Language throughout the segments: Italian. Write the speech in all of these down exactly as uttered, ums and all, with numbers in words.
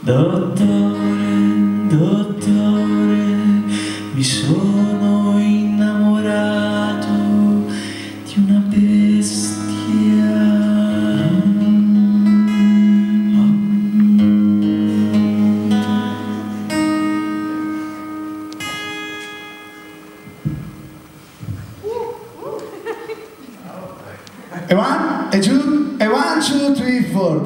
Dottore, dottore, mi sono innamorato di una bestia. E one, e two, e one, two, three, four.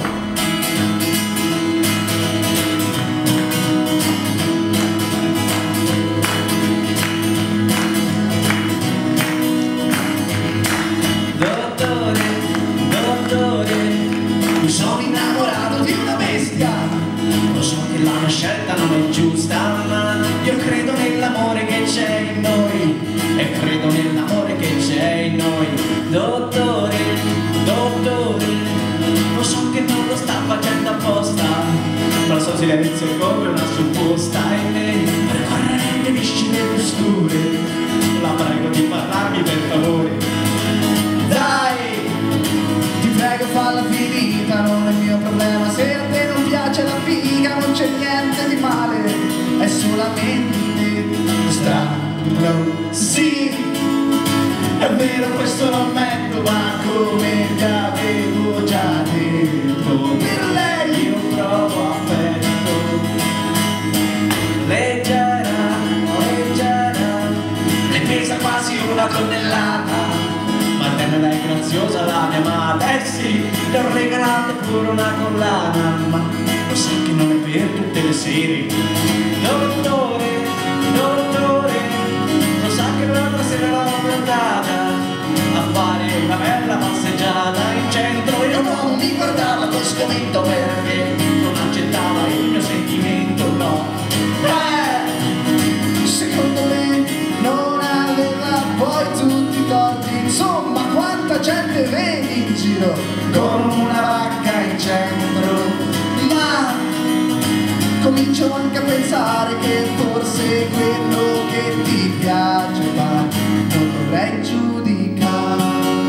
Dottore, dottore, mi sono innamorato di una bestia. Lo so che la mia scelta non è giusta, ma io credo nell'amore che c'è in noi, e credo nell'amore che c'è in noi. Dottore, dottore, lo so che non lo sta facendo apposta, ma il suo silenzio è come una supposta e lei percorre nelle viscere oscure. La prego di parlarmi per favore. Dai, ti prego falla finita, non è mio problema. Se a te non piace la figa non c'è niente di male, è solamente strano. Sì, è vero, questo lo ammetto, ma come ti avevo già detto, per lei io provo affetto. Leggera, leggera, le pesa quasi una tonnellata, ma tenera e graziosa la mia amata. Eh sì, le ho regalato pure una collana, ma lo sa che non è per tutte le sere. Dottore, dottore, lo sa che l'altra sera l'ho portata a fare una bella passeggiata in centro. Io non mi guardava con sgomento perché non accettava il mio sentimento, no. Eh, secondo me non aveva poi tutti i torti. Insomma, quanta gente vedi in giro con una vacca in centro. Ma comincio anche a pensare che forse quello che ti piace ma non dovrei giudicare.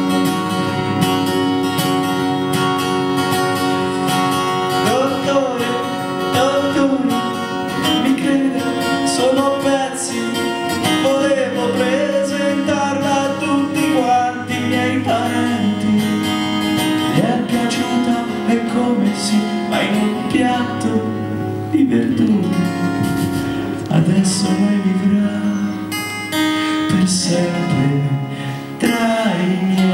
Dottore, dottore, mi crede, sono pezzi, volevo presentarla a tutti quanti i miei parenti. Le è piaciuta, è come se va in un piatto di verdure. Adesso lei vivrà per sempre tra i miei